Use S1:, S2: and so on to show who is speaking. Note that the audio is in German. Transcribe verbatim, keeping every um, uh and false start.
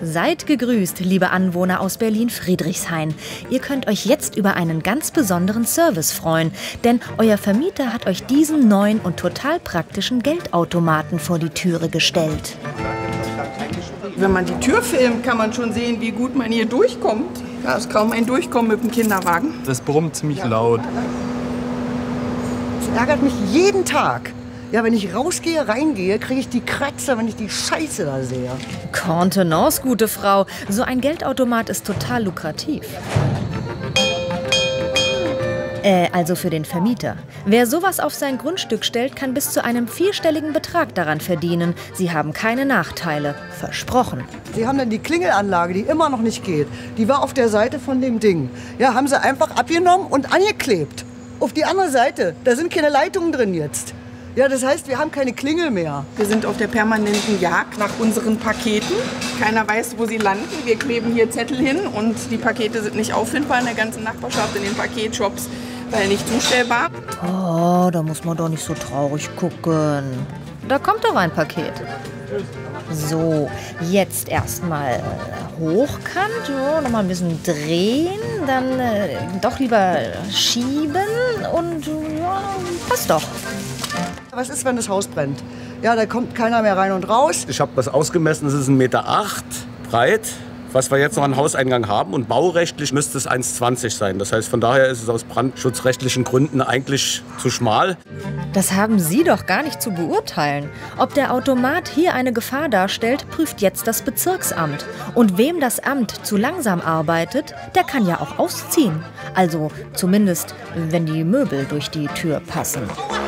S1: Seid gegrüßt, liebe Anwohner aus Berlin-Friedrichshain. Ihr könnt euch jetzt über einen ganz besonderen Service freuen, denn euer Vermieter hat euch diesen neuen und total praktischen Geldautomaten vor die Türe gestellt.
S2: Wenn man die Tür filmt, kann man schon sehen, wie gut man hier durchkommt. Da ist kaum ein Durchkommen mit dem Kinderwagen.
S3: Das brummt ziemlich laut.
S4: Das ärgert mich jeden Tag. Ja, wenn ich rausgehe, reingehe, kriege ich die Kratzer, wenn ich die Scheiße da sehe.
S1: Contenance, gute Frau. So ein Geldautomat ist total lukrativ. Äh, also für den Vermieter. Wer sowas auf sein Grundstück stellt, kann bis zu einem vierstelligen Betrag daran verdienen. Sie haben keine Nachteile. Versprochen.
S4: Sie haben dann die Klingelanlage, die immer noch nicht geht. Die war auf der Seite von dem Ding. Ja, haben sie einfach abgenommen und angeklebt. Auf die andere Seite. Da sind keine Leitungen drin jetzt. Ja, das heißt, wir haben keine Klingel mehr.
S2: Wir sind auf der permanenten Jagd nach unseren Paketen. Keiner weiß, wo sie landen. Wir kleben hier Zettel hin und die Pakete sind nicht auffindbar in der ganzen Nachbarschaft, in den Paketshops, weil nicht zustellbar.
S1: Oh, da muss man doch nicht so traurig gucken. Da kommt doch ein Paket. So, jetzt erstmal hochkant, oh, noch mal ein bisschen drehen, dann äh, doch lieber schieben und ja, passt doch.
S4: Was ist, wenn das Haus brennt? Ja, da kommt keiner mehr rein und raus.
S5: Ich habe das ausgemessen, es ist ein Meter acht breit, was wir jetzt noch an Hauseingang haben. Und baurechtlich müsste es eins zwanzig sein. Das heißt, von daher ist es aus brandschutzrechtlichen Gründen eigentlich zu schmal.
S1: Das haben Sie doch gar nicht zu beurteilen. Ob der Automat hier eine Gefahr darstellt, prüft jetzt das Bezirksamt. Und wem das Amt zu langsam arbeitet, der kann ja auch ausziehen. Also zumindest, wenn die Möbel durch die Tür passen.